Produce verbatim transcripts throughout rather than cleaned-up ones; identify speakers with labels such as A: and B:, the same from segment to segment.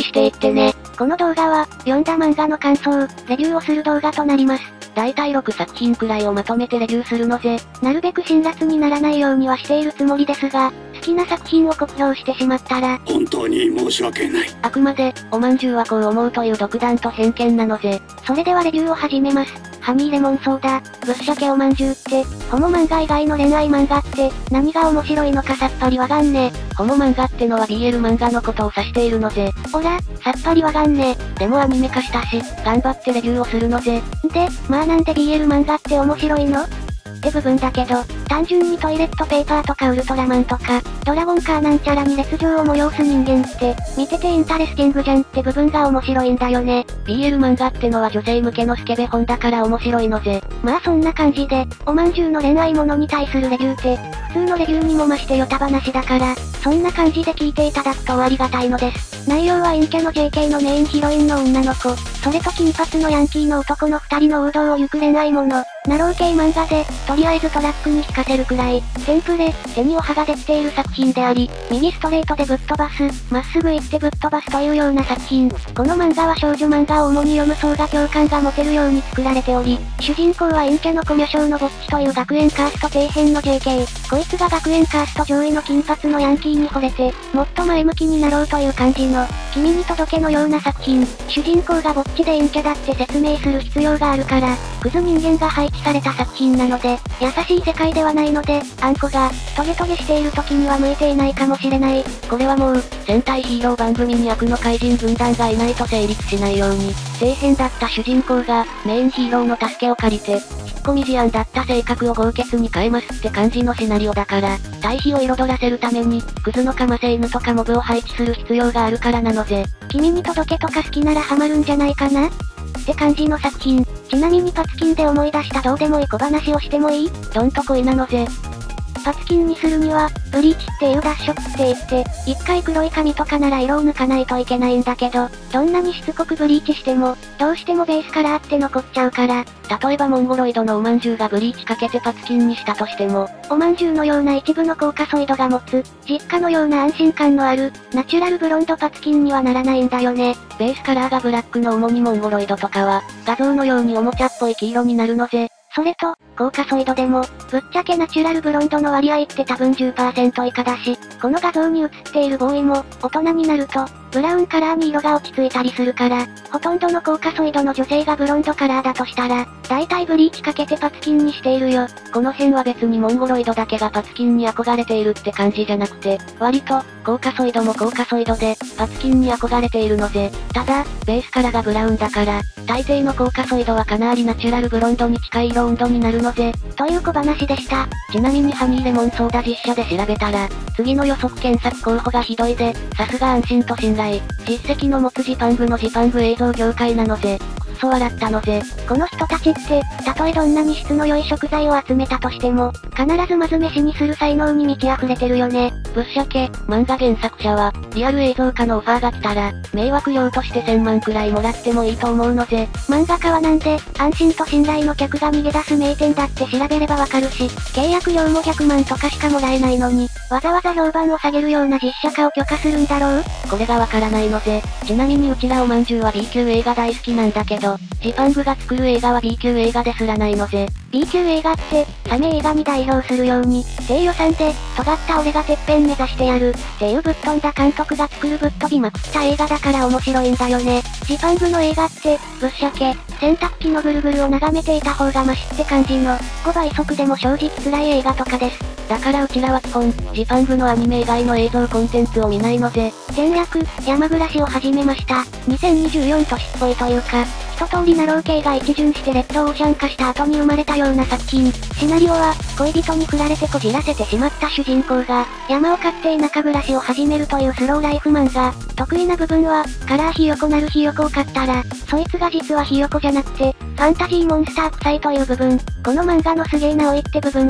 A: していってね。
B: この動画は、読んだ漫画の感想、レビューをする動画となります。
A: だいたいろくさく品くらいをまとめてレビューするのぜ。
B: なるべく辛辣にならないようにはしているつもりですが、好きな作品を酷評してしまったら、
C: 本当に申し訳ない。
A: あくまで、おまんじゅうはこう思うという独断と偏見なのぜ。
B: それではレビューを始めます。ハニーレモンソーダ、ぶっしゃけおまんじゅうって、ホモ漫画以外の恋愛漫画って、何が面白いのかさっぱりわかんねえ。
A: ホモ漫画ってのは ビーエル 漫画のことを指しているのぜ。
B: おら、さっぱりわかんね
A: え。でもアニメ化したし、頑張ってレビューをするのぜ。
B: で、まあなんで ビーエル 漫画って面白いのって部分だけど、単純にトイレットペーパーとかウルトラマンとか、ドラゴンカーなんちゃらに烈情を催す人間って、見ててインタレスティングじゃんって部分が面白いんだよね。
A: ビーエル 漫画ってのは女性向けのスケベ本だから面白いのぜ。
B: まあそんな感じで、おまんじゅうの恋愛ものに対するレビューって、普通のレビューにも増してヨタ話だから、そんな感じで聞いていただくとありがたいのです。内容は陰キャの ジェーケー のメインヒロインの女の子、それと金髪のヤンキーの男の二人の王道を行く恋愛もの。ナロー系漫画で、とりあえずトラックに引かせるくらい、テンプレ、手にお歯ができている作品であり、右ストレートでぶっ飛ばす、まっすぐ行ってぶっ飛ばすというような作品。この漫画は少女漫画を主に読む層が共感が持てるように作られており、主人公は陰キャのコミュ障のぼっちという学園カースト底辺の ジェーケー。こいつが学園カースト上位の金髪のヤンキーに惚れて、もっと前向きになろうという感じの、君に届けのような作品。主人公がぼっちで陰キャだって説明する必要があるから、クズ人間が配置された作品なので、優しい世界ではないので、あんこが、トゲトゲしている時には向いていないかもしれない。
A: これはもう、戦隊ヒーロー番組に悪の怪人軍団がいないと成立しないように、底辺だった主人公が、メインヒーローの助けを借りて、引っ込み思案だった性格を豪傑に変えますって感じのシナリオだから、対比を彩らせるために、クズのかませ犬とかモブを配置する必要があるからなのぜ。
B: 君に届けとか好きならハマるんじゃないかなって感じの作品。ちなみにパツキンで思い出したどうでもいい小話をしてもいい？
A: どんとこいなのぜ。
B: パツキンにするには、ブリーチっていう脱色って言って、一回黒い髪とかなら色を抜かないといけないんだけど、どんなにしつこくブリーチしても、どうしてもベースカラーって残っちゃうから、
A: 例えばモンゴロイドのおまんじゅうがブリーチかけてパツキンにしたとしても、
B: おまんじゅうのような一部のコーカソイドが持つ、実家のような安心感のある、ナチュラルブロンドパツキンにはならないんだよね。
A: ベースカラーがブラックの主にモンゴロイドとかは、画像のようにおもちゃっぽい黄色になるのぜ。
B: それと、コーカソイドでも、ぶっちゃけナチュラルブロンドの割合って多分 じゅっパーセント 以下だし、この画像に映っているボーイも、大人になると、ブラウンカラーに色が落ち着いたりするから、ほとんどのコーカソイドの女性がブロンドカラーだとしたら、だいたいブリーチかけてパツキンにしているよ。
A: この辺は別にモンゴロイドだけがパツキンに憧れているって感じじゃなくて、割と、コーカソイドもコーカソイドで、パツキンに憧れているのぜ。ただ、ベースカラーがブラウンだから、大抵のコーカソイドはかなりナチュラルブロンドに近い色温度になるのぜ。
B: という小話でした。
A: ちなみにハニーレモンソーダ実写で調べたら、次の予測検索候補がひどいで、さすが安心と信頼。実績の持つジパングのジパング映像業界なのぜ。くそ笑ったのぜ。
B: この人たちって、たとえどんなに質の良い食材を集めたとしても、必ずまず飯にする才能に満ち溢れてるよね。
A: ぶっしゃけ、漫画原作者は、リアル映像化のオファーが来たら、迷惑料としてせんまんくらいもらってもいいと思うのぜ。
B: 漫画家はなんで、安心と信頼の客が逃げ出す名店だって調べればわかるし、契約料もひゃくまんとかしかもらえないのに、わざわざ評判を下げるような実写化を許可するんだろう？
A: これがわからないのぜ。ちなみにうちらおまんじゅうは ビー 級映画大好きなんだけど、ジパングが作る映画は ビー 級映画ですらないのぜ。
B: ビー 級映画って、サメ映画に代表するように、低予算で、尖った俺がてっぺん目指してやる、っていうぶっ飛んだ監督が作るぶっ飛びまくった映画だから面白いんだよね。ジパングの映画って、ぶっしゃけ、洗濯機のぐるぐるを眺めていた方がマシって感じの、ごばい速でも正直辛い映画とかです。
A: だからうちらは基本、ジパングのアニメ以外の映像コンテンツを見ないのぜ。
B: 戦略、山暮らしを始めました。にせんにじゅうよん年っぽいというか、一通りナロー系が一巡してレッドオーシャン化した後に生まれたような作品。シナリオは、恋人に振られてこじらせてしまった主人公が、山を買って田舎暮らしを始めるというスローライフ漫画。得意な部分は、カラーひよこなるひよこを買ったら、そいつが実はひよこじゃなくて、ファンタジーモンスター臭いという部分。この漫画のすげーなおいって部分は、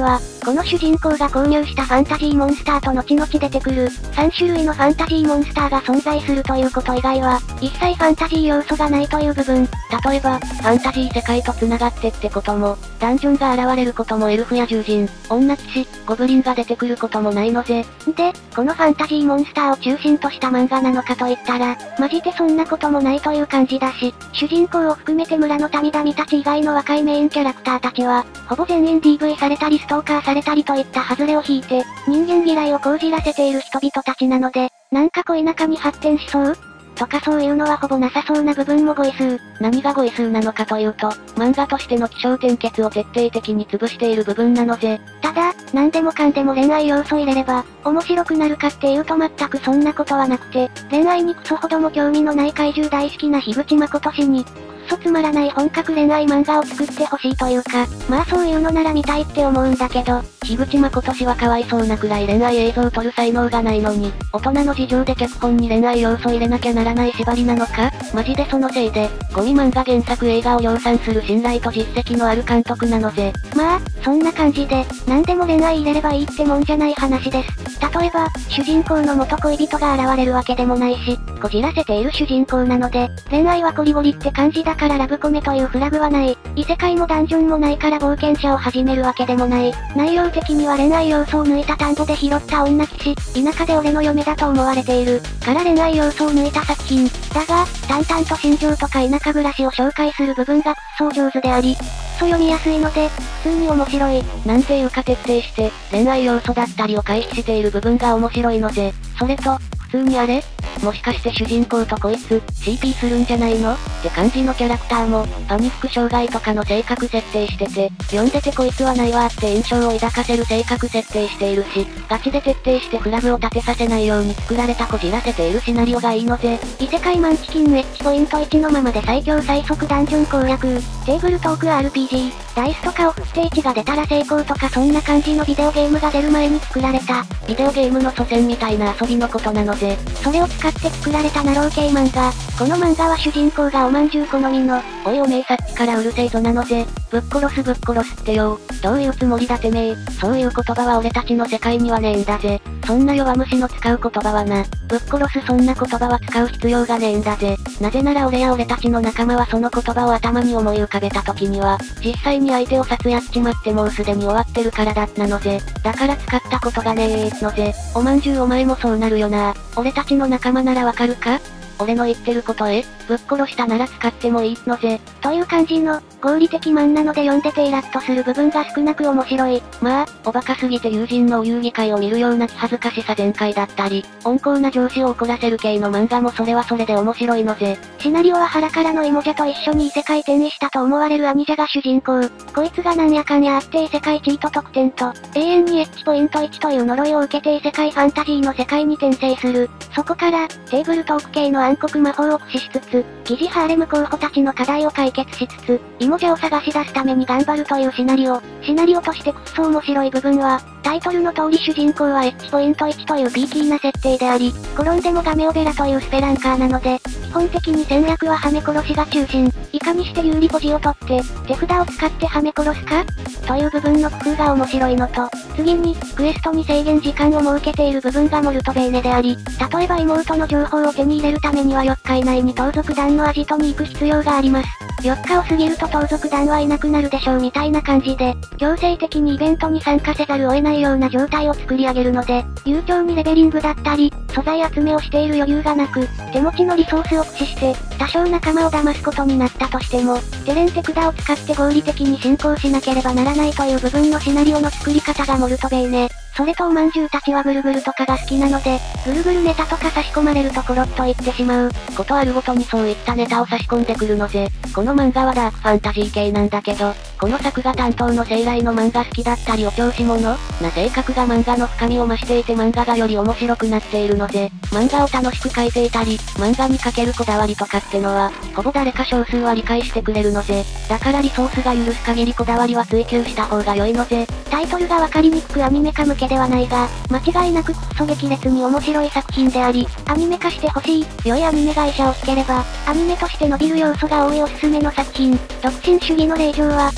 B: この主人公が購入したファンタジーモンスターと後々出てくる、さん種類のファンタジーモンスターが存在するということ以外は、一切ファンタジー要素がないという部分。
A: 例えば、ファンタジー世界と繋がってってことも、ダンジョンが現れることもエルフや獣人、女騎士、ゴブリンが出てくることもないのぜ。
B: で、このファンタジーモンスターを中心とした漫画なのかと言ったら、マジでそんなこともないという感じだし、主人公を含めて村の民民たち以外の若いメインキャラクターたちは、ほぼ全員 ディーブイ されたりストーカーされたりといった外れを引いて、人間嫌いを講じらせている人々たちなので、なんか恋仲に発展しそうとかそういうのはほぼなさそうな部分も語彙数。
A: 何が語彙数なのかというと、漫画としての起承転結を徹底的に潰している部分なのぜ。
B: ただ、何でもかんでも恋愛要素入れれば、面白くなるかっていうと全くそんなことはなくて、恋愛にクソほども興味のない怪獣大好きな樋口誠氏に、クソつまらない本格恋愛漫画を作ってほしいというか、まあそういうのなら見たいって思うんだけど、
A: 樋口誠氏はかわいそうなくらい恋愛映像を撮る才能がないのに、大人の事情で脚本に恋愛要素入れなきゃならない縛りなのか？マジでそのせいで、ゴミ漫画原作映画を量産する信頼と実績のある監督なのぜ。
B: まあ、そんな感じで、何でも恋愛入れればいいってもんじゃない話です。例えば、主人公の元恋人が現れるわけでもないし、こじらせている主人公なので、恋愛はゴリゴリって感じだからラブコメというフラグはない。異世界もダンジョンもないから冒険者を始めるわけでもない。内容的には恋愛要素を抜いた田んぼで拾った女騎士、田舎で俺の嫁だと思われている。から恋愛要素を抜いた作品。だが、淡々と心情とか田舎暮らしを紹介する部分がくっそ上手であり、くっそ読みやすいので、普通に面白い。
A: なんていうか徹底して、恋愛要素だったりを回避している部分が面白いのぜ。それと、普通にあれ？もしかして主人公とこいつ、シーピー するんじゃないのって感じのキャラクターも、パニック障害とかの性格設定してて、読んでてこいつはないわーって印象を抱かせる性格設定しているし、ガチで徹底してフラグを立てさせないように作られたこじらせているシナリオがいいのぜ。
B: 異世界マンチキンエッジポイントいちのままで最強最速ダンジョン攻略、テーブルトーク アールピージー、ダイスとかを振っていちが出たら成功とかそんな感じのビデオゲームが出る前に作られた。
A: ビデオゲームの祖先みたいな遊びのことなのぜ。
B: それを使って作られたナロー系漫画。この漫画は主人公がおまんじゅう好みの、
A: おいおめえさっきからうるせえぞなのぜ。ぶっ殺すぶっ殺すってよ。どういうつもりだてめえ。そういう言葉は俺たちの世界にはねえんだぜ。そんな弱虫の使う言葉はな。ぶっ殺すそんな言葉は使う必要がねえんだぜ。なぜなら俺や俺たちの仲間はその言葉を頭に思い浮かべた時には、実際に相手を殺やっちまってもうすでに終わってるからだったのぜ。だから使ったことがねえのぜ。おまんじゅうお前もそうなるよな。俺たちの仲間ならわかるか？俺の言ってることへ、ぶっ殺したなら使ってもいいのぜ。
B: という感じの、合理的マンなので読んでてイラッとする部分が少なく面白い。
A: まあ、おバカすぎて友人のお遊戯会を見るような気恥ずかしさ全開だったり、温厚な上司を怒らせる系の漫画もそれはそれで面白いのぜ。
B: シナリオは腹からの芋じゃと一緒に異世界転移したと思われる兄者が主人公。こいつがなんやかんやあって異世界チート得点と、永遠にエッジポイントいちという呪いを受けて異世界ファンタジーの世界に転生する。そこから、テーブルトーク系の暗黒魔法を駆使しつつ、疑似ハーレム候補たちの課題を解決しつつ、芋じゃを探し出すために頑張るというシナリオ。シナリオとしてくっそ面白い部分は、タイトルの通り主人公はエッジポイントいちというピーキーな設定であり、転んでもガメオベラというスペランカーなので、基本的に戦略はハメ殺しが中心。いかにして有利ポジを取って、手札を使ってハメ殺すかという部分の工夫が面白いのと、次に、クエストに制限時間を設けている部分がモルトベーネであり、例えば妹の情報を手に入れるためにはよっか以内に盗賊団のアジトに行く必要があります。よっかを過ぎると盗賊団はいなくなるでしょうみたいな感じで、強制的にイベントに参加せざるを得ないような状態を作り上げるので、悠長にレベリングだったり、素材集めをしている余裕がなく、手持ちのリソースを駆使して、多少仲間を騙すことになったとしても、テレンテ札を使って合理的に進行しなければならないという部分のシナリオの作り方がモルトベーネ。それとおまんじゅうたちはぐるぐるとかが好きなので、ぐるぐるネタとか差し込まれるところっと言ってしまう。
A: ことあるごとにそういったネタを差し込んでくるのぜ。この漫画はダークファンタジー系なんだけど、この作画担当の生来の漫画好きだったりお調子者な性格が漫画の深みを増していて漫画がより面白くなっているのぜ。漫画を楽しく描いていたり、漫画にかけるこだわりとかってのは、ほぼ誰か少数は理解してくれるのぜ。だからリソースが許す限りこだわりは追求した方が良いのぜ。
B: タイトルがわかりにくくアニメ化向けではないが、間違いなくくっそ激烈に面白い作品であり、アニメ化してほしい、良いアニメ会社をつければ、アニメとして伸びる要素が多いおすすめの作品。独身主義の令嬢は、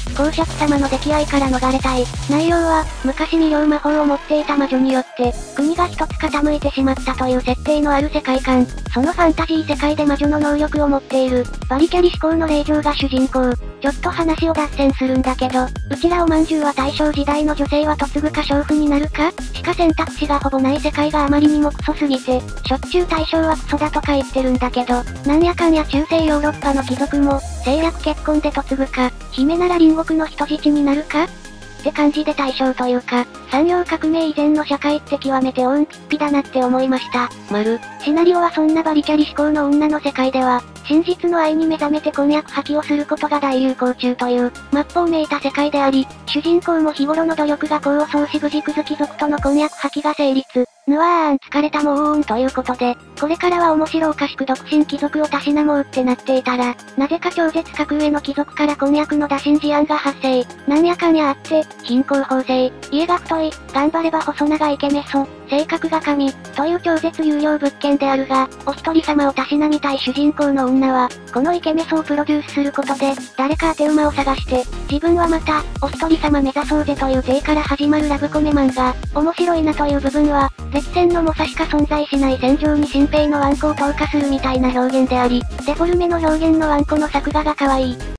B: 公爵様の溺愛から逃れたい。内容は、昔に両魔法を持っていた魔女によって、国が一つ傾いてしまったという設定のある世界観。そのファンタジー世界で魔女の能力を持っている、バリキャリ思考の霊嬢が主人公。ちょっと話を脱線するんだけど、うちらおまんじゅうは大正時代の女性は嫁ぐか娼婦になるかしか選択肢がほぼない世界があまりにもクソすぎて、しょっちゅう大正はクソだとか言ってるんだけど、なんやかんや中世ヨーロッパの貴族も、政略結婚で嫁ぐか、姫なら隣国の人質になるかって感じで大正というか、産業革命以前の社会って極めてオンピッピだなって思いました。丸。シナリオはそんなバリキャリ思考の女の世界では、真実の愛に目覚めて婚約破棄をすることが大流行中という、末法めいた世界であり、主人公も日頃の努力が功を奏し無事クズ貴族との婚約破棄が成立。ぬわーん疲れたもうーんということで、これからは面白おかしく独身貴族をたしなもうってなっていたら、なぜか超絶格上の貴族から婚約の打診事案が発生。なんやかんやあって、貧困法制、家が太い、頑張れば細長いイケメソ、性格が神、という超絶有料物件であるが、お一人様をたしなみたい主人公の女は、このイケメソをプロデュースすることで、誰か当て馬を探して、自分はまた、お一人様目指そうぜという体から始まるラブコメ漫画。面白いなという部分は、歴戦の猛者しか存在しない戦場に新兵のワンコを投下するみたいな表現であり、デフォルメの表現のワンコの作画が可愛い。